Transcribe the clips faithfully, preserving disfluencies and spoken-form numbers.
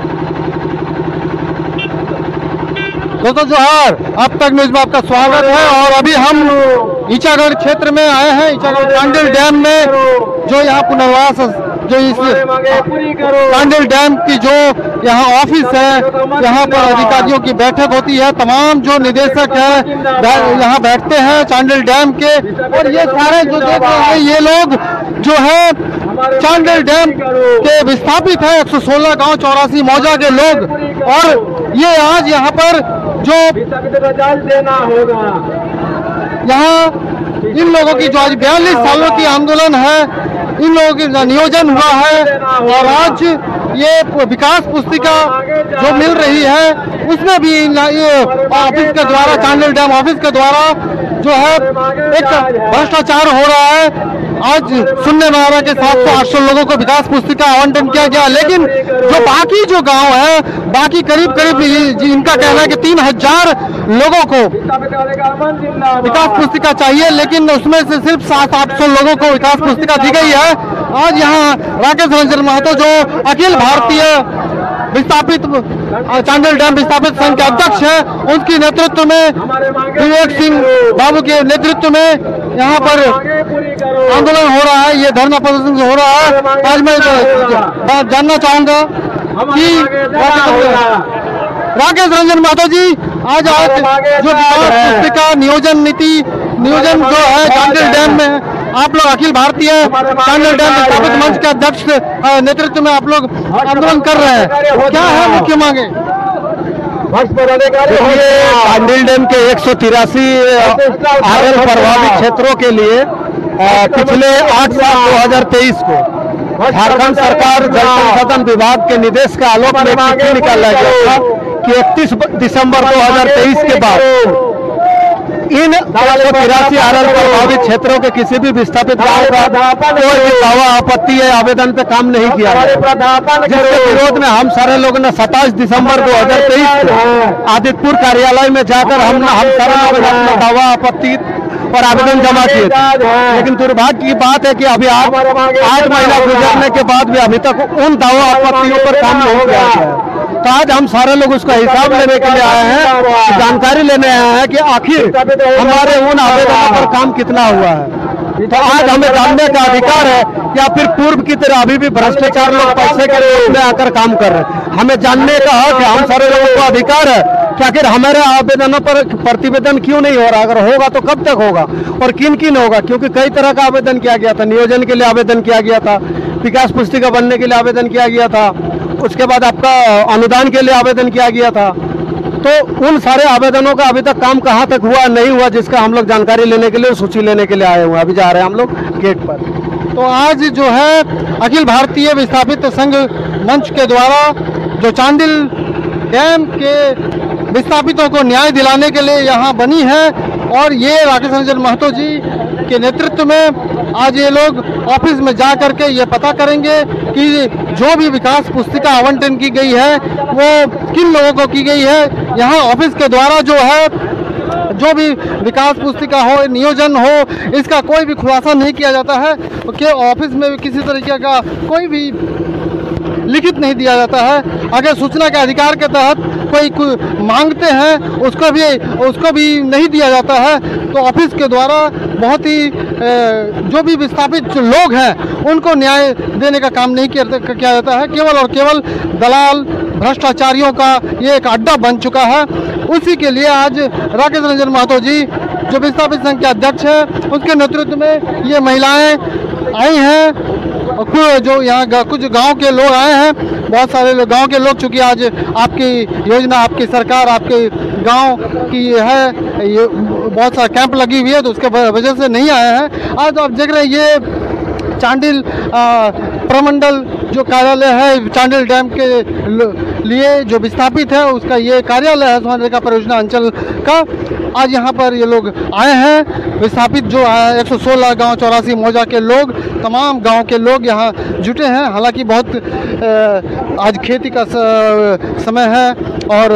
दोस्तों जोहार, अब तक न्यूज में आपका स्वागत है। और अभी हम ईचागढ़ क्षेत्र में आए हैं, ईचागढ़ चांडिल डैम में, जो यहाँ पुनर्वास जो इस चांडिल डैम की जो यहाँ ऑफिस है, यहाँ पर अधिकारियों की बैठक होती है। तमाम जो निदेशक है यहाँ बैठते हैं चांडिल डैम के। और ये सारे जो देख रहे हैं ये लोग जो है चांडिल डैम के विस्थापित है, एक सौ सोलह गाँव चौरासी मौजा के लोग। और ये आज यहाँ पर जो देना होगा, यहाँ इन लोगों की जो आज बयालीस सालों की आंदोलन है, इन लोगों की नियोजन हुआ है। और आज ये विकास पुस्तिका जो मिल रही है उसमें भी ये ऑफिस के द्वारा, चांडिल डैम ऑफिस के द्वारा जो है एक भ्रष्टाचार हो रहा है। आज सुनने में आ रहा है कि सात सौ आठ सौ लोगों को विकास पुस्तिका आवंटन किया गया, लेकिन जो बाकी जो गांव है, बाकी करीब करीब इनका कहना है कि तीन हजार लोगों को विकास पुस्तिका चाहिए, लेकिन उसमें से सिर्फ सात आठ सौ लोगों को विकास पुस्तिका दी गई है। आज यहाँ राकेश रंजन महतो जो अखिल भारतीय विस्थापित चांडिल डैम विस्थापित संघ के अध्यक्ष है, उनकी नेतृत्व में, विवेक सिंह बाबू के नेतृत्व में यहाँ पर आंदोलन हो रहा है, ये धरना प्रदर्शन हो रहा है। आज मैं बात जानना चाहूंगा कि राकेश रंजन महतो जी, आज आज जो पुस्तिका नियोजन नीति नियोजन जो है चांडिल डैम में, आप लोग अखिल भारतीय चांडिल डैम विस्थापित मंच के अध्यक्ष नेतृत्व में आप लोग आंदोलन कर रहे हैं, क्या है मुख्य मांगे? चांडिल डैम के एक सौ तिरासी आरएल प्रभावित क्षेत्रों के लिए पिछले आठ साल दो हजार तेईस को झारखंड सरकार जल संसाधन विभाग के निर्देश के आलोक में चिट्ठी निकाला गया था कि इकतीस दिसंबर दो हजार तेईस के बाद इन तिरासी आरएल प्रभावित क्षेत्रों के किसी भी विस्थापित गांव का कोई भी दावा, आपत्ति या आवेदन पे काम नहीं किया, जिसके विरोध में हम सारे लोगों ने सत्ताईस दिसंबर दो हजार तेईस को आदित्यपुर कार्यालय में जाकर हम हम सारे लोग अपना दावा, आपत्ति और आवेदन जमा किए थे। लेकिन दुर्भाग्य की बात है कि अभी आठ आठ महीना गुजरने के बाद भी अभी तक उन दावा आपत्तियों पर काम नहीं किया गया। तो आज हम सारे लोग उसका हिसाब लेने के लिए आए हैं, जानकारी लेने आए हैं कि आखिर हमारे उन आवेदनों पर काम कितना हुआ है। तो आज हमें जानने का अधिकार है या फिर पूर्व की तरह अभी भी भ्रष्टाचार लोग पैसे के रूप में आकर काम कर रहे हैं। हमें जानने का हक है, हम सारे लोगों को अधिकार है कि आखिर हमारे आवेदनों पर प्रतिवेदन क्यों नहीं हो रहा, अगर होगा तो कब तक होगा और किन किन होगा। क्योंकि कई तरह का आवेदन किया गया था, नियोजन के लिए आवेदन किया गया था, विकास पुस्तिका बनने के लिए आवेदन किया गया था, उसके बाद आपका अनुदान के लिए आवेदन किया गया था। तो उन सारे आवेदनों का अभी तक काम कहाँ तक हुआ नहीं हुआ, जिसका हम लोग जानकारी लेने के लिए, सूची लेने के लिए आए हुए हैं। अभी जा रहे हैं हम लोग गेट पर। तो आज जो है अखिल भारतीय विस्थापित संघ मंच के द्वारा जो चांडिल डैम के विस्थापितों को न्याय दिलाने के लिए यहाँ बनी है, और ये राकेश रंजन महतो जी के नेतृत्व में आज ये लोग ऑफिस में जा करके ये पता करेंगे कि जो भी विकास पुस्तिका आवंटन की गई है वो किन लोगों को की गई है। यहाँ ऑफिस के द्वारा जो है जो भी विकास पुस्तिका हो, नियोजन हो, इसका कोई भी खुलासा नहीं किया जाता है कि ऑफिस में भी किसी तरीके का कोई भी लिखित नहीं दिया जाता है। अगर सूचना के अधिकार के तहत कोई मांगते हैं उसको भी उसको भी नहीं दिया जाता है। तो ऑफिस के द्वारा बहुत ही जो भी विस्थापित लोग हैं उनको न्याय देने का काम नहीं किया जाता है। केवल और केवल दलाल भ्रष्टाचारियों का ये एक अड्डा बन चुका है। उसी के लिए आज राकेश रंजन महतो जी जो विस्थापित संघ के अध्यक्ष है, उसके नेतृत्व में ये महिलाएं आई हैं, और जो यहाँ कुछ गांव के लोग आए हैं, बहुत सारे लोग गांव के लोग, चूँकि आज आपकी योजना, आपकी सरकार, आपके गांव की है, ये बहुत सारा कैंप लगी हुई है, तो उसके वजह से नहीं आए हैं। आज आप देख रहे हैं ये चांडिल प्रमंडल जो कार्यालय है चांडिल डैम के लिए जो विस्थापित है उसका ये कार्यालय है सुवर्णरेखा परियोजना अंचल का। आज यहाँ पर ये लोग आए हैं, विस्थापित जो है एक सौ सोलह गाँव चौरासी मौजा के लोग, तमाम गांव के लोग यहाँ जुटे हैं। हालांकि बहुत आज खेती का समय है और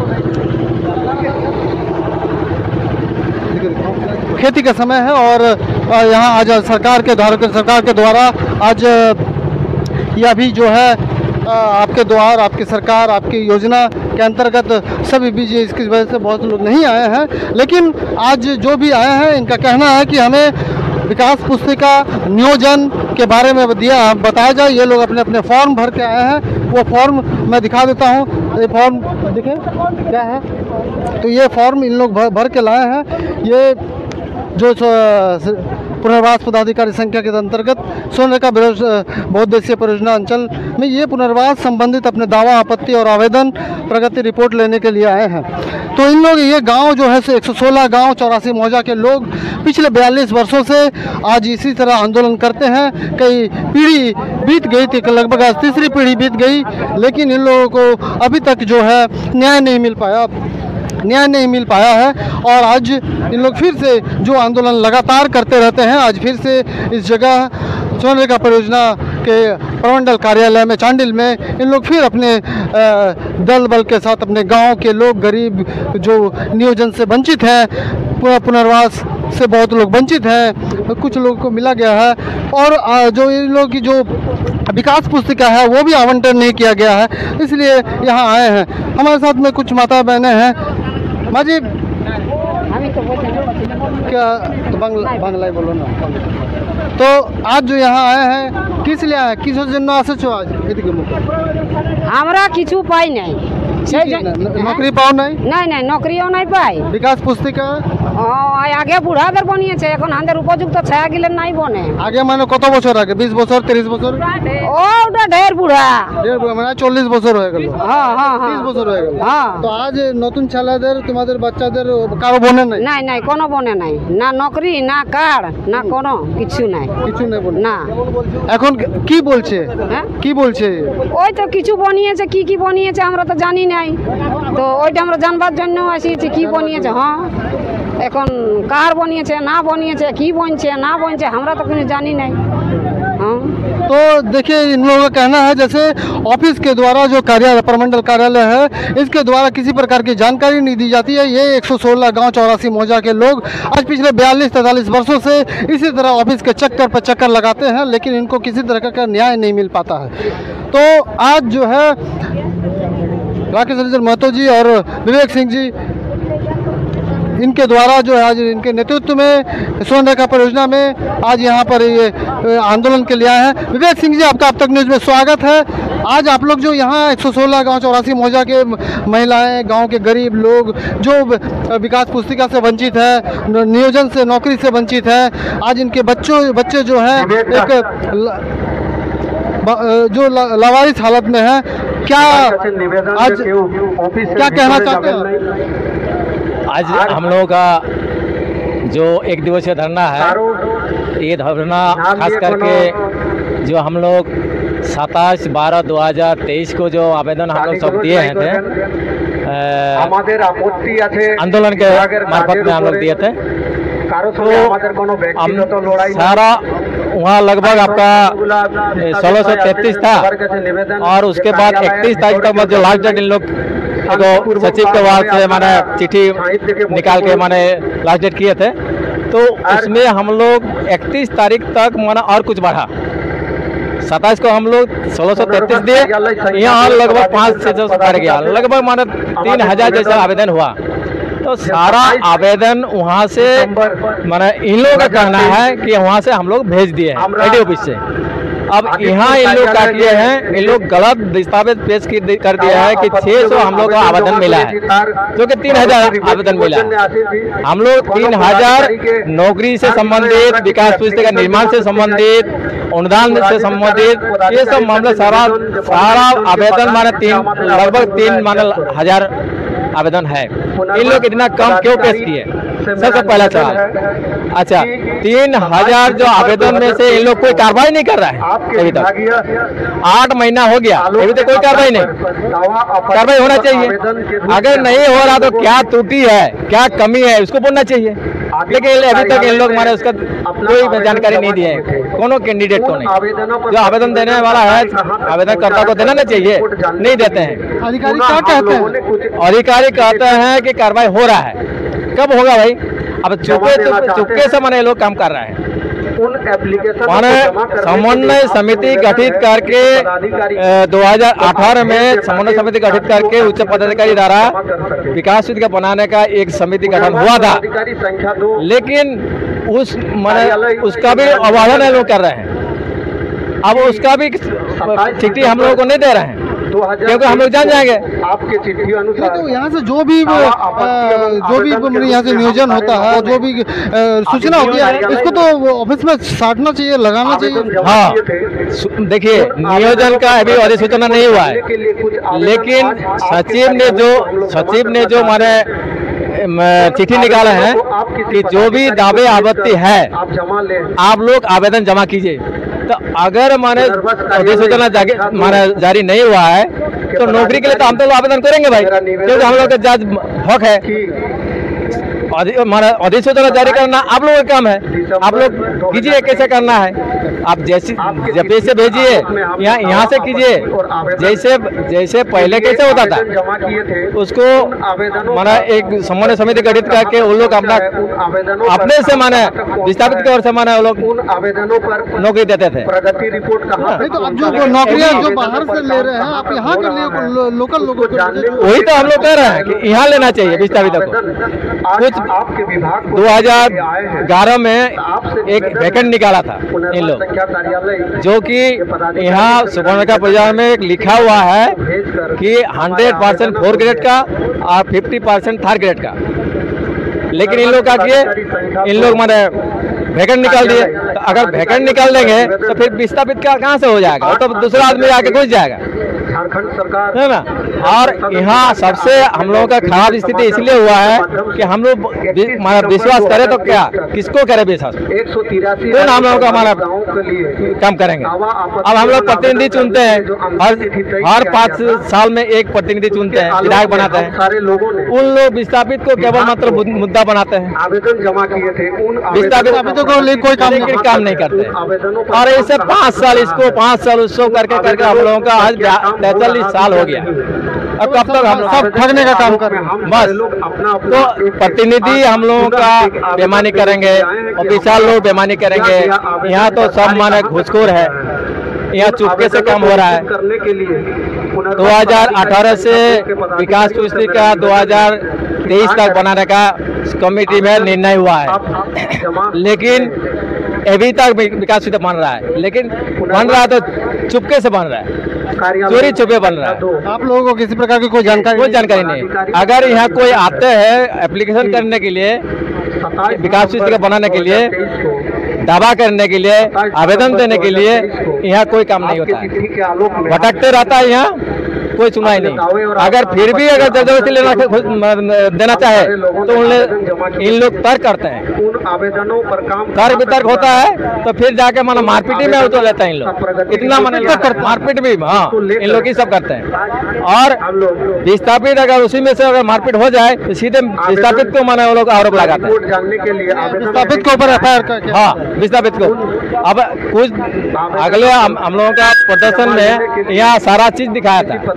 खेती का समय है और यहाँ आज सरकार के द्वारा सरकार के द्वारा आज यह भी जो है आपके द्वार, आपकी सरकार, आपकी योजना के अंतर्गत सभी बीजे इसकी वजह से बहुत लोग नहीं आए हैं, लेकिन आज जो भी आए हैं इनका कहना है कि हमें विकास पुस्तिका नियोजन के बारे में दिया बताया जाए। ये लोग अपने अपने फॉर्म भर के आए हैं, वो फॉर्म मैं दिखा देता हूँ। ये फॉर्म देखें क्या है, तो ये फॉर्म इन लोग भर, भर के लाए हैं। ये जो पुनर्वास पदाधिकारी संख्या के अंतर्गत स्वर्णरेखा बहुउद्देशीय परियोजना अंचल में ये पुनर्वास संबंधित अपने दावा, आपत्ति और आवेदन प्रगति रिपोर्ट लेने के लिए आए हैं। तो इन लोग ये गांव जो है सो एक सौ सोलह गाँव चौरासी मौजा के लोग पिछले बयालीस वर्षों से आज इसी तरह आंदोलन करते हैं। कई पीढ़ी बीत गई थी, लगभग आज तीसरी पीढ़ी बीत गई, लेकिन इन लोगों को अभी तक जो है न्याय नहीं मिल पाया न्याय नहीं मिल पाया है। और आज इन लोग फिर से जो आंदोलन लगातार करते रहते हैं, आज फिर से इस जगह स्वर्णरेखा परियोजना के प्रमंडल कार्यालय में चांडिल में इन लोग फिर अपने दल बल के साथ अपने गांव के लोग, गरीब जो नियोजन से वंचित हैं, पुनर्वास से बहुत लोग वंचित हैं, कुछ लोगों को मिला गया है, और जो इन लोगों की जो विकास पुस्तिका है वो भी आवंटन नहीं किया गया है, इसलिए यहाँ आए हैं। हमारे साथ में कुछ माता बहनें हैं। माँ जी क्या बांग्ला बांग्ला ही बोलो ना। तो आज जो यहाँ आए हैं किस लिए आए, किस जन आसो आज? हमरा किछु पाई नहीं, नौकरी पाओ नहीं नहीं नहीं नौकरियों नहीं पाई। विकास पुस्तिका आगे बुढ़ाদের बनिয়েছে, এখন আমাদের উপযুক্ত ছায়া গিলেন নাই বনে। আগে মানে কত বছর আগে? বিশ বছর, ত্রিশ বছর? ও ওটা ঢের বুড়া, ঢের বুড়া মানে চল্লিশ বছর হয়ে গেল। হ্যাঁ হ্যাঁ হ্যাঁ ত্রিশ বছর হয়ে গেল। হ্যাঁ তো আজ নতুন ছেলেদের, তোমাদের বাচ্চাদের কারো বনে নাই? নাই নাই কোনো বনে নাই, না নকরি না কার্ড না কোনো কিছু নাই, কিছু নেই বনে না। এখন কি বলছে? হ্যাঁ কি বলছে? ওই তো কিছু বনিয়েছে, কি কি বনিয়েছে আমরা তো জানি নাই, তো ওইটা আমরা জানবার জন্য আসিছি কি বনিয়েছে। হ্যাঁ এখন কার বনিয়েছে না বনিয়েছে, কি বনছে না বনছে আমরা তো কিছু জানি নাই। हाँ तो देखिए इन लोगों का कहना है जैसे ऑफिस के द्वारा जो कार्यालय, प्रमंडल कार्यालय है, इसके द्वारा किसी प्रकार की जानकारी नहीं दी जाती है। ये एक सौ सोलह गाँव चौरासी मौजा के लोग आज पिछले बयालीस तैंतालीस वर्षों से इसी तरह ऑफिस के चक्कर पर चक्कर लगाते हैं, लेकिन इनको किसी तरह का न्याय नहीं मिल पाता है। तो आज जो है राकेश रंजन महतो जी और विवेक सिंह जी, इनके द्वारा जो है आज इनके नेतृत्व में स्वर्णरेखा परियोजना में आज यहाँ पर ये आंदोलन के लिए आए हैं। विवेक सिंह जी, आपका अब तक न्यूज़ में स्वागत है। आज आप लोग जो यहाँ एक सौ सोलह गाँव चौरासी मौजा के महिलाएं, गांव के गरीब लोग जो विकास पुस्तिका से वंचित है, नियोजन से, नौकरी से वंचित है, आज इनके बच्चों बच्चे जो हैं एक जो लावारिस हालत में है, क्या आज क्या कहना चाहते हैं? आज हम लोगों का जो एक दिवसीय धरना है, ये धरना खास करके जो हम लोग सत्ताईस बारह दो हज़ार तेईस को जो आवेदन हम लोग सब दिए हैं थे, आंदोलन के मार्फत में हम लोग दिए थे, तो सारा वहाँ लगभग आपका सोलह सौ तैंतीस था, और उसके बाद इकतीस तारीख तक जो लास्ट डेट इन लोग तो सचिव के वार्ड से मैंने चिट्ठी निकाल के मैंने लास्ट डेट किए थे, तो उसमें हम लोग इकतीस तारीख तक माना और कुछ बढ़ा, सत्ताईस को हम लोग सोलह सौ तैंतीस दिए, यहाँ लगभग पाँच छः सौ बढ़ गया, लगभग माना तीन हजार जैसा आवेदन हुआ। तो सारा आवेदन वहाँ से माना इन लोगों का कहना है कि वहाँ से हम लोग भेज दिए हैं एडी ऑफिस से। अब यहाँ इन लोग क्या किए हैं, इन लोग गलत दस्तावेज पेश कर दिया है कि छह सौ हम लोग का आवेदन मिला है, जो कि तीन हजार आवेदन मिला है। हम लोग तीन हजार नौकरी से संबंधित, विकास पुस्तिका निर्माण से संबंधित, अनुदान से संबंधित, ये सब मामला सारा सारा आवेदन माने तीन लगभग तीन माने हजार आवेदन है। इन लोग इतना कम क्यों पेश किए? सबसे पहला सवाल। अच्छा, तीन हजार जो आवेदन में से इन लोग कोई कार्रवाई नहीं कर रहा है अभी तक, आठ महीना हो गया अभी तक कोई कार्रवाई नहीं। कार्रवाई होना चाहिए, अगर नहीं हो रहा तो क्या त्रुटि है, क्या कमी है, उसको बोलना चाहिए, लेकिन अभी तक इन लोग हमारे उसका कोई जानकारी नहीं दिए है, कोनो कैंडिडेट को नहीं। जो आवेदन देने वाला है आवेदनकर्ता को देना नहीं चाहिए, नहीं देते हैं। अधिकारी क्या कहते हैं? अधिकारी कहते हैं कि कार्रवाई हो रहा है, कब होगा भाई? अब चुपके चुपके से मैंने लोग काम कर रहे हैं, उन एप्लीकेशन माने समन्वय समिति गठित करके दो हजार अठारह में समन्वय समिति गठित करके उच्च पदाधिकारी द्वारा विकास सूची का बनाने का एक समिति गठन हुआ था, संख्या दो, लेकिन उस माने उसका भी अवहेलना लोग कर रहे हैं। अब उसका भी चिट्ठी हम लोगों को नहीं दे रहे हैं क्योंकि हम लोग जान जाएंगे। आपके चिट्ठी अनुसार तो यहाँ से जो भी आ, जो भी यहाँ से नियोजन होता है, जो भी आ, सूचना होती है, इसको तो ऑफिस में साटना चाहिए, लगाना चाहिए। हाँ, देखिए नियोजन का अभी अधिसूचना नहीं हुआ है, लेकिन सचिव ने जो सचिव ने जो हमारे चिट्ठी निकाला है कि जो भी दावे आपत्ति है आप लोग आवेदन जमा कीजिए। तो अगर माने अधिसूचना माने जारी नहीं हुआ है तो नौकरी के लिए तो हम तो आवेदन करेंगे भाई, क्योंकि हम लोग का जज हक है। अधिसूचना जारी करना आप लोगों का काम है, आप लोग कीजिए कैसे करना है। आप जैसे जब से भेजिए यहाँ यहाँ से कीजिए, जैसे जैसे पहले कैसे होता था उसको माना एक समन्वय समिति गठित करके उन लोग अपना अपने से माने विस्थापित की ओर से माने वो लोग आवेदनों पर नौकरी देते थे। प्रगति रिपोर्ट कहाँ? नहीं तो अब जो नौकरियां जो बाहर से ले रहे हैं, आप यहाँ के लिए लोकल लोगों को, वही तो हम लोग कह रहे हैं कि यहाँ लेना चाहिए विस्थापितों को। कुछ आपके विभाग दो हजार ग्यारह में एक वैकेंट निकाला था इन लोग, जो कि यहाँ सुवर्णरेखा परियोजना में एक लिखा हुआ है कि हंड्रेड परसेंट फोर्थ ग्रेड का और फिफ्टी परसेंट थर्ड ग्रेड का, लेकिन इन लोग का किए इन लोग माने वैकेंट निकाल दिए। तो अगर वैकेंट निकाल देंगे तो फिर विस्थापित का कहाँ से हो जाएगा, तो दूसरा आदमी आके घुस जाएगा, झारखंड सरकार है ना। और यहाँ सबसे हम लोगों का खराब स्थिति इसलिए हुआ है कि हम लोग विश्वास करें तो क्या किसको करें विश्वास, एक सौ तिरासी कौन हम लोगों का हमारा काम करेंगे। अब हम लोग प्रतिनिधि चुनते हैं, हर हर पाँच साल में एक प्रतिनिधि चुनते हैं, विधायक बनाते हैं, सारे लोगों ने उन लोग विस्थापित को केवल मात्र मुद्दा बनाते हैं, आवेदन जमा किए थे, उन विस्थापित को कोई काम नहीं काम नहीं करते। और ऐसे पाँच साल इसको पाँच साल उसको करके करके हम लोगों का आज तैतालीस साल हो गया। अब कब तक हम सब ठगने का काम कर रहे हैं बस। तो प्रतिनिधि हम लोगों का बेईमानी करेंगे, ऑफिसर लोग बेईमानी करेंगे। यहाँ तो सब माने घुसखोर है, यहाँ चुपके से काम हो रहा है। करने के लिए दो हजार अठारह से विकास सूची का दो हजार तेईस तक बनाने का कमेटी में निर्णय हुआ है, लेकिन अभी तक विकास सूची बन रहा है, लेकिन बन रहा है तो चुपके से बन रहा है, चोरी छुपे बन रहा है। आप लोगों को किसी प्रकार की कोई जानकारी कोई जानकारी नहीं। अगर यहाँ कोई आते हैं एप्लीकेशन करने के लिए, विकास सूची का बनाने के लिए, दावा करने के लिए, आवेदन देने के लिए, यहाँ कोई काम नहीं होता है, भटकते रहता है, यहाँ कोई सुनाई नहीं। अगर फिर भी अगर जबरदस्ती लेना देना चाहे तो उन इन लोग तर्क करते हैं, उन आवेदनों पर काम तर्क वितर्क होता है तो फिर जाके माना मारपीट में उतर लेता है इन लोग, इतना माने मारपीट भी हाँ इन लोग ही सब करते हैं। और विस्थापित अगर उसी में से अगर मारपीट हो जाए तो सीधे विस्थापित को माने वो लोग आरोप लगाते हैं, जानने के लिए विस्थापित के ऊपर एफ आई आर, हाँ विस्थापित को। अब कुछ अगले हम, हम लोगों का प्रदर्शन में यहाँ सारा चीज दिखाया था,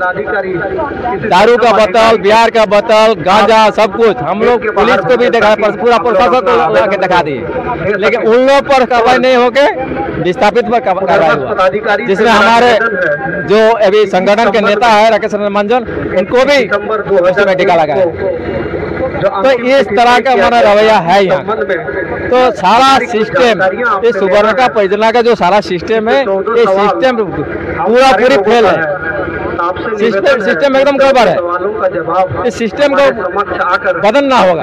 दारू का बोतल, बिहार का बोतल, गांजा, सब कुछ हम लोग पुलिस को भी दिखा, पूरा प्रशासन को लाके दिखा दिए, लेकिन उन लोग पर कार्रवाई नहीं होके विस्थापित पर कार्रवाई हुआ, जिसमें हमारे जो अभी संगठन के नेता है राकेश रंजन, उनको भी उसमें टिका लगा है। तो इस तरह का हमारा रवैया है यहाँ। तो सारा सिस्टम, इस सुवर्णरेखा परियोजना का जो सारा सिस्टम है, ये सिस्टम पूरा पूरी फेल है, सिस्टम सिस्टम एकदम गड़बड़ है। इस सिस्टम को बदलना होगा,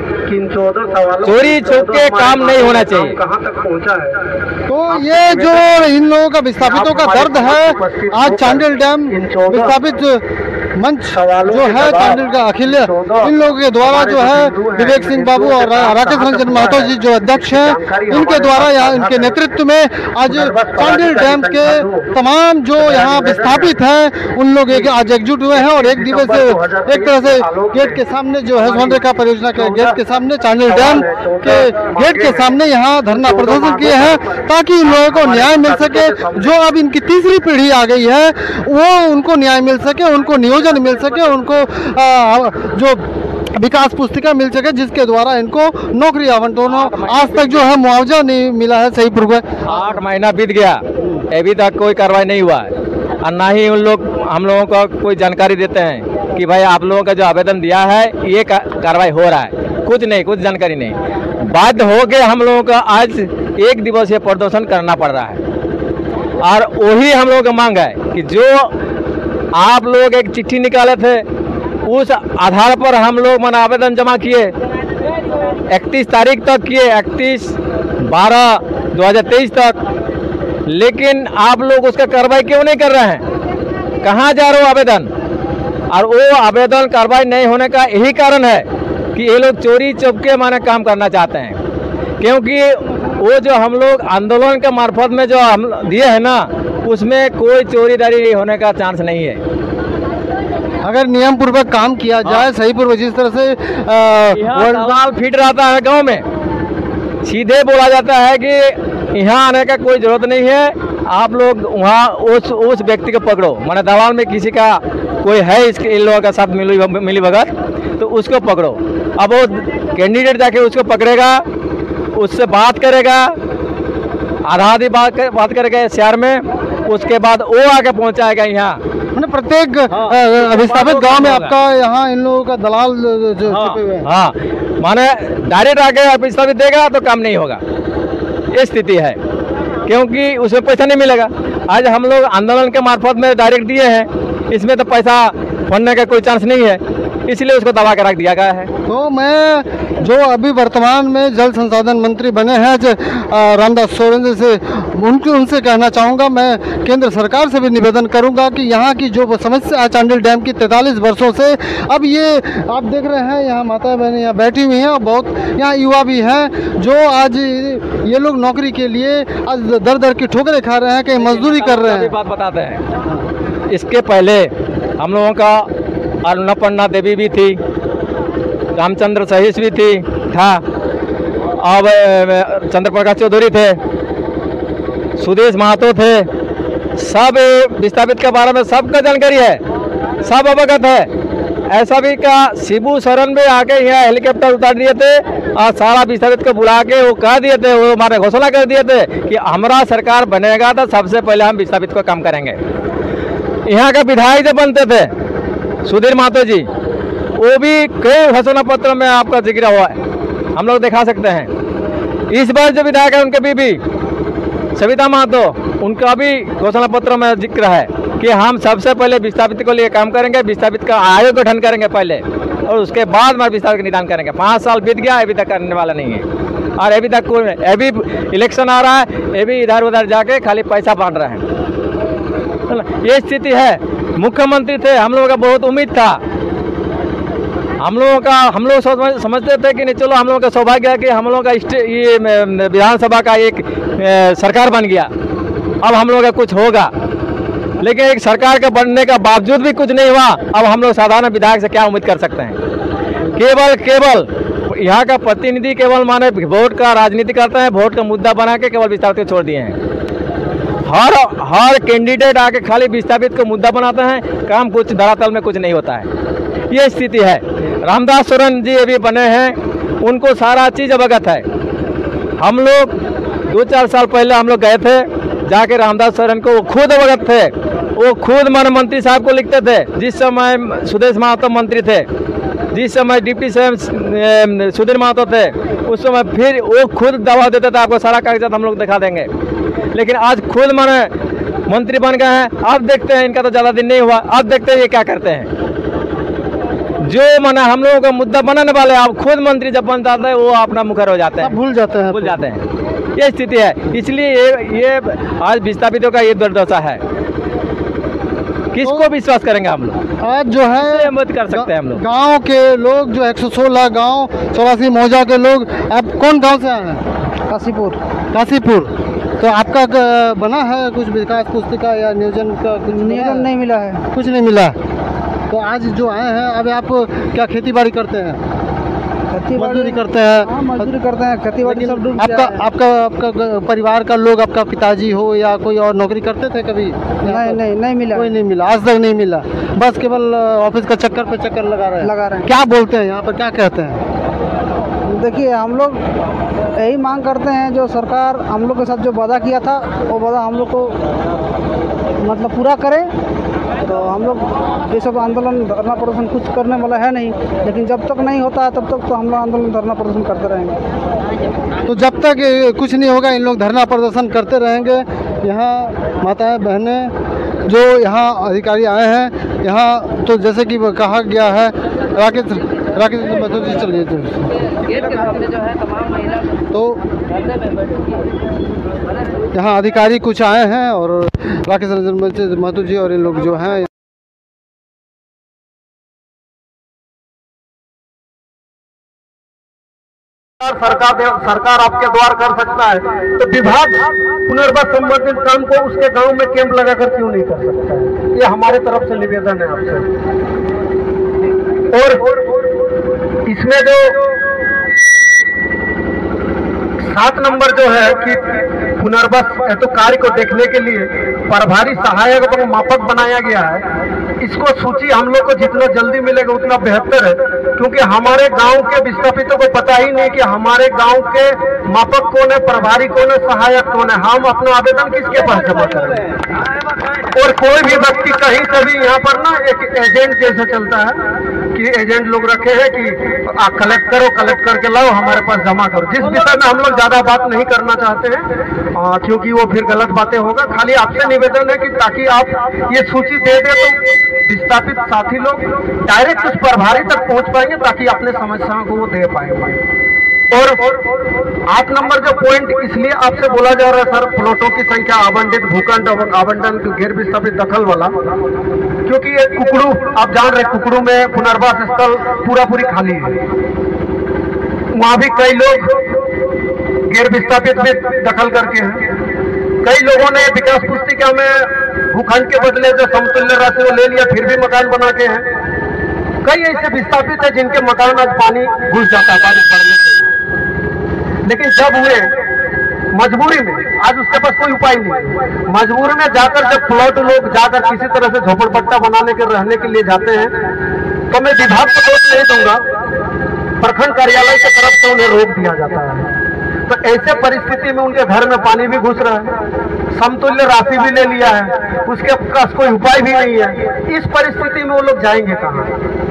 चोरी छुपके काम नहीं होना चाहिए। कहाँ तक पहुँचा है? तो ये जो इन लोगों का विस्थापितों का दर्द है, आज चांडिल डैम विस्थापित मंच जो है चांडिल का अखिल, इन लोगों के द्वारा जो है विवेक सिंह बाबू और राकेश रंजन महतो जी जो अध्यक्ष हैं, इनके द्वारा यहाँ इनके नेतृत्व में आज चांडिल डैम के तमाम जो यहाँ विस्थापित हैं उन लोग एक आज एकजुट हुए हैं और एक दिवस एक तरह से गेट के सामने जो है सुवर्णरेखा परियोजना के गेट के सामने, चांडिल डैम के गेट के सामने यहाँ धरना प्रदर्शन किए हैं, ताकि इन लोगों को न्याय मिल सके। जो अब इनकी तीसरी पीढ़ी आ गई है वो उनको न्याय मिल सके, उनको नियोजन मिल सके, उनको आ, जो विकास पुस्तिका मिल सके जिसके द्वारा इनको नौकरी आवंटन हो। आज तक जो है मुआवजा नहीं मिला है सहीपुर को। आठ महीना बीत गया, अभी तक कोई कार्रवाई नहीं हुआ है और ना ही उन लोग हम लोगों को कोई जानकारी देते हैं कि भाई आप लोगों का जो आवेदन दिया है ये कार्रवाई हो रहा है। कुछ नहीं, कुछ जानकारी नहीं। बाध्य हो के हम लोगों का आज एक दिवसीय प्रदर्शन करना पड़ रहा है और वही हम लोगों का मांग है कि जो आप लोग एक चिट्ठी निकाले थे उस आधार पर हम लोग मन आवेदन जमा किए, इकतीस तारीख तक किए, इकतीस बारह दो हज़ार तेईस तक, लेकिन आप लोग उसका कार्रवाई क्यों नहीं कर रहे हैं? कहाँ जा रहे हो आवेदन? और वो आवेदन कार्रवाई नहीं होने का यही कारण है कि ये लोग चोरी चुपके माने काम करना चाहते हैं, क्योंकि वो जो हम लोग आंदोलन के मार्फत में जो हम दिए हैं ना, उसमें कोई चोरीदारी होने का चांस नहीं है। अगर नियम पूर्वक काम किया जाए सहीपुर में जिस तरह से दलाल फिट रहता है गांव में, सीधे बोला जाता है कि यहाँ आने का कोई जरूरत नहीं है, आप लोग वहाँ उस उस व्यक्ति को पकड़ो। माने दलाल में किसी का कोई है इसके इन लोगों के साथ मिली मिली भगत, तो उसको पकड़ो। अब वो कैंडिडेट जाके उसको पकड़ेगा, उससे बात करेगा, आधा आधी बात कर, बात करेगा शहर में, उसके बाद वो आके पहुँचाएगा यहाँ। मैंने प्रत्येक विस्थापित गांव में आपका यहाँ इन लोगों का दलाल जो छिपे हुए हैं। हाँ, माने डायरेक्ट आके विस्थापित देगा तो काम नहीं होगा, ये स्थिति है, क्योंकि उसमें पैसा नहीं मिलेगा। आज हम लोग आंदोलन के मार्फत में डायरेक्ट दिए हैं, इसमें तो पैसा फंडने का कोई चांस नहीं है, इसलिए उसको दबा के रख दिया गया है। तो मैं जो अभी वर्तमान में जल संसाधन मंत्री बने हैं जो रामदास सोरेन से उनके उनसे कहना चाहूँगा, मैं केंद्र सरकार से भी निवेदन करूँगा कि यहाँ की जो समस्या है चांडिल डैम की तैंतालीस वर्षों से, अब ये आप देख रहे हैं यहाँ माता बहनें यहाँ बैठी हुई हैं और बहुत यहाँ युवा भी हैं जो आज ये लोग नौकरी के लिए आज दर दर की ठोकरें खा रहे हैं, कहीं मजदूरी कर रहे हैं। बात बताते हैं, इसके पहले हम लोगों का अन्नपूर्णा देवी भी थी, रामचंद्र सहीस भी थी था, अब चंद्र प्रकाश चौधरी थे, सुदेश महतो थे, सब विस्थापित के बारे में सबका जानकारी है, सब अवगत है। ऐसा भी का शिबू शरण में आके यहाँ हेलीकॉप्टर उतार दिए थे और सारा विस्थापित को बुला के वो कह दिए थे, वो हमारे घोषणा कर दिए थे कि हमारा सरकार बनेगा तो सबसे पहले हम विस्थापित को काम करेंगे। यहाँ का विधायक जो बनते थे सुधीर महतो जी, वो भी कई घोषणा पत्र में आपका जिक्र हुआ है, हम लोग दिखा सकते हैं। इस बार जो विधायक है उनके बीबी सविता महतो, उनका भी घोषणा पत्र में जिक्र है कि हम सबसे पहले विस्थापित को लिए काम करेंगे, विस्थापित का आयोग गठन करेंगे पहले और उसके बाद में विस्थापित का निदान करेंगे। पाँच साल बीत गया, अभी तक करने वाला नहीं है और अभी तक कोई, अभी इलेक्शन आ रहा है, अभी इधर उधर जाके खाली पैसा बांट रहे हैं। ये स्थिति है। मुख्यमंत्री थे, हम लोगों का बहुत उम्मीद था, हम लोगों का हम लोग समझ, समझते थे कि नहीं चलो हम लोगों का सौभाग्य है कि हम लोगों का ये विधानसभा का एक ए, सरकार बन गया, अब हम लोगों का कुछ होगा। लेकिन एक सरकार के बनने का बावजूद भी कुछ नहीं हुआ। अब हम लोग साधारण विधायक से क्या उम्मीद कर सकते हैं? केवल केवल यहाँ का प्रतिनिधि केवल माने वोट का राजनीति करते हैं, वोट का मुद्दा बना के केवल विस्थापित को छोड़ दिए हैं। हर हर कैंडिडेट आके खाली विस्थापित को मुद्दा बनाते हैं, काम कुछ धरातल में कुछ नहीं होता है। ये स्थिति है। रामदास सोरेन जी अभी बने हैं, उनको सारा चीज़ अवगत है। हम लोग दो चार साल पहले हम लोग गए थे, जाके रामदास सोरेन को वो खुद अवगत थे, वो खुद मान मंत्री साहब को लिखते थे। जिस समय सुदेश महतो मंत्री थे, जिस समय डिप्टी सीएम सुधीर महतो थे, उस समय फिर वो खुद दवा देते थे, आपको सारा कागजात हम लोग दिखा देंगे। लेकिन आज खुद माने मंत्री बन गए हैं। अब देखते हैं, इनका तो ज़्यादा दिन नहीं हुआ, अब देखते हैं ये क्या करते हैं। जो माने हम लोगों का मुद्दा बनाने वाले, आप खुद मंत्री जब बन जाते हैं वो अपना मुखर हो जाते हैं, भूल जाते हैं भूल जाते हैं। ये स्थिति है, इसलिए ये ये आज विस्थापितों का ये दुर्दशा है। किसको विश्वास करेंगे हम लोग? आज जो है मत कर सकते हैं हम लोग। गांव के लोग जो एक सौ सोलह गाँव चौरासी मौजा के लोग, आप कौन गांव से आए हैं? काशीपुर। काशीपुर। तो आपका बना है कुछ विकास पुस्तिका या नियोजन का? कुछ नियोजन नहीं मिला है, कुछ नहीं मिला। तो आज जो आए हैं, अब आप क्या खेती बाड़ी करते हैं? मजदूरी करते हैं। हाँ, मजदूरी करते हैं, खेती बाड़ी सब डूब आपका गया है। आपका आपका परिवार का लोग, आपका पिताजी हो या कोई और नौकरी करते थे कभी? नहीं नहीं नहीं मिला, कोई नहीं मिला, आज तक नहीं मिला। बस केवल ऑफिस का चक्कर पे चक्कर लगा रहे हैं। लगा रहे हैं। क्या बोलते हैं यहाँ पर, क्या कहते हैं? देखिए, हम लोग यही मांग करते हैं, जो सरकार हम लोग के साथ जो वादा किया था वो वादा हम लोग को मतलब पूरा करे। तो हम लोग ये सब आंदोलन धरना प्रदर्शन कुछ करने वाला है नहीं, लेकिन जब तक नहीं होता है तब तक तो हम लोग आंदोलन धरना प्रदर्शन करते रहेंगे। तो जब तक ये कुछ नहीं होगा, इन लोग धरना प्रदर्शन करते रहेंगे। यहाँ माताएं बहनें जो यहाँ अधिकारी आए हैं, यहाँ तो जैसे कि कहा गया है, राकेश राकेश महतो जी चलिए तो यहाँ अधिकारी कुछ आए हैं और राकेश रंजन महतो जी और इन लोग जो हैं सरकार सरकार आपके द्वार कर सकता है, तो विभाग पुनर्वास संबंधित काम को उसके गांव में कैंप लगाकर क्यों नहीं कर सकता है? ये हमारे तरफ से निवेदन है आपसे। और इसमें जो सात नंबर जो है कि पुनर्वास हेतु कार्य को देखने के लिए प्रभारी सहायक और मापक बनाया गया है, इसको सूची हम लोग को जितना जल्दी मिलेगा उतना बेहतर है, क्योंकि हमारे गांव के विस्थापितों को पता ही नहीं कि हमारे गांव के मापक कौन है, प्रभारी कौन है, सहायक कौन है। हम अपना आवेदन किसके पास जमा करें? और कोई भी व्यक्ति कहीं से भी यहाँ पर ना एक एजेंट जैसा चलता है कि एजेंट लोग रखे हैं कि आ, कलेक्ट करो, कलेक्ट करके लाओ, हमारे पास जमा करो। जिस विषय में हम लोग ज्यादा बात नहीं करना चाहते हैं, आ, क्योंकि वो फिर गलत बातें होगा। खाली आपसे निवेदन है कि ताकि आप ये सूची दे दे तो विस्थापित साथी लोग डायरेक्ट उस प्रभारी तक पहुंच पाएंगे, ताकि अपने समस्याओं को वो दे पाएंगे। और आठ नंबर जो पॉइंट इसलिए आपसे बोला जा रहा है सर, प्लॉटों की संख्या आवंटित, भूखंड आवंटन, गैर विस्थापित दखल वाला, क्योंकि ये कुकड़ू आप जान रहे, कुकड़ू में पुनर्वास स्थल पूरा पूरी खाली है। वहां भी कई लोग गैर विस्थापित में दखल करके हैं। कई लोगों ने विकास पुस्तिका में भूखंड के बदले जो समतुल्य राशि वो ले लिया, फिर भी मकान बना के हैं। कई ऐसे विस्थापित है जिनके मकान आज पानी घुस जाता है बारिश पड़ने से, लेकिन जब हुए मजबूरी में, आज उसके पास कोई उपाय नहीं, मजबूरी में जाकर जब प्लॉट लोग जाकर किसी तरह से झोपड़पट्टा बनाने के रहने के लिए जाते हैं, तो मैं विभाग को दोष नहीं दूंगा, प्रखंड कार्यालय की तरफ से उन्हें रोक दिया जाता है। तो ऐसे परिस्थिति में उनके घर में पानी भी घुस रहा है, समतुल्य राशि भी ले लिया है, उसके पास कोई उपाय भी नहीं है। इस परिस्थिति में वो लोग जाएंगे कहाँ?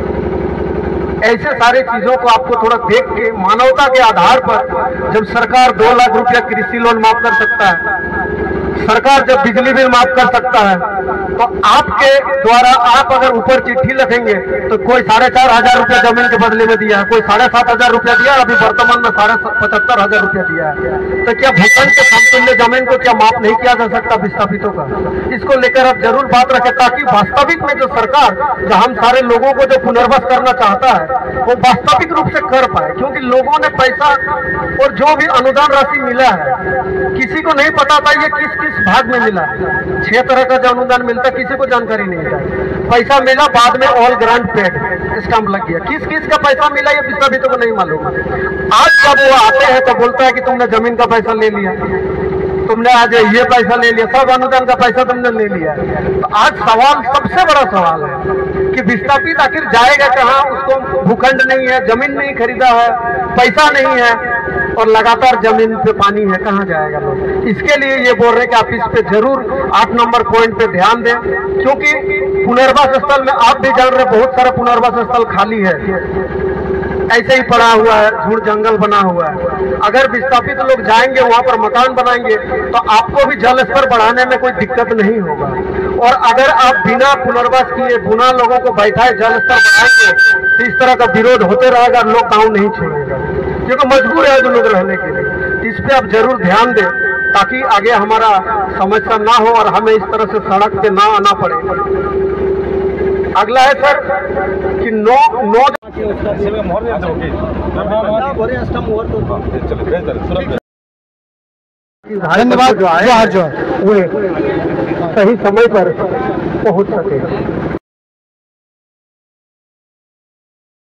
ऐसे सारे चीजों को आपको थोड़ा देख के मानवता के आधार पर, जब सरकार दो लाख रुपया कृषि लोन माफ कर सकता है, सरकार जब बिजली बिल माफ कर सकता है, तो आपके द्वारा आप अगर ऊपर चिट्ठी लिखेंगे तो कोई साढ़े चार हजार रुपया जमीन के बदले में दिया है, कोई साढ़े सात हजार रुपया दिया, अभी वर्तमान में साढ़े पचहत्तर हजार रुपया दिया है, तो क्या भूखंड के समतुल्य जमीन को क्या माफ नहीं किया जा सकता विस्थापितों का? इसको लेकर आप जरूर बात रखें, ताकि वास्तविक में जो सरकार जो हम सारे लोगों को जो पुनर्वास करना चाहता है वो वास्तविक रूप से कर पाए। क्योंकि लोगों ने पैसा और जो भी अनुदान राशि मिला है, किसी को नहीं पता था ये किस किस भाग में मिला। छह तरह का जो अनुदान मिलता किसी को जानकारी नहीं है। पैसा मिला बाद में ऑल ग्रांट पेड स्टैंप लग गया, किस किस का पैसा मिला ये विस्थापितों को नहीं मालूम। आज जब वो आते हैं तो बोलता है कि तुमने जमीन का पैसा ले लिया, तुमने आज ये पैसा ले लिया, सब अनुदान का पैसा तुमने ले लिया। तो आज सवाल, सबसे बड़ा सवाल है कि विस्थापित आखिर जाएगा कहाँ? उसको भूखंड नहीं है, जमीन नहीं खरीदा है, पैसा नहीं है और लगातार जमीन पे पानी है, कहाँ जाएगा लोग? इसके लिए ये बोल रहे हैं कि आप इस पे जरूर आठ नंबर पॉइंट पे ध्यान दें, क्योंकि पुनर्वास स्थल में आप भी जान रहे बहुत सारा पुनर्वास स्थल खाली है, ऐसे ही पड़ा हुआ है, झूठ जंगल बना हुआ है। अगर विस्थापित लोग जाएंगे वहां पर मकान बनाएंगे तो आपको भी जल स्तर बढ़ाने में कोई दिक्कत नहीं होगा। और अगर आप बिना पुनर्वास किए बिना लोगों को बैठाए जल स्तर बढ़ाएंगे तो इस तरह का विरोध होते रहेगा, लोग गाँव नहीं छोड़ेगा, क्योंकि मजबूर है जो लोग रहने के लिए। इस पे आप जरूर ध्यान दें ताकि आगे हमारा समस्या ना हो और हमें इस तरह से सड़क पे ना आना पड़े। अगला है सर कि नो नो धन्यवाद। जोहार जोहार। वे सही समय पर पहुंच सके।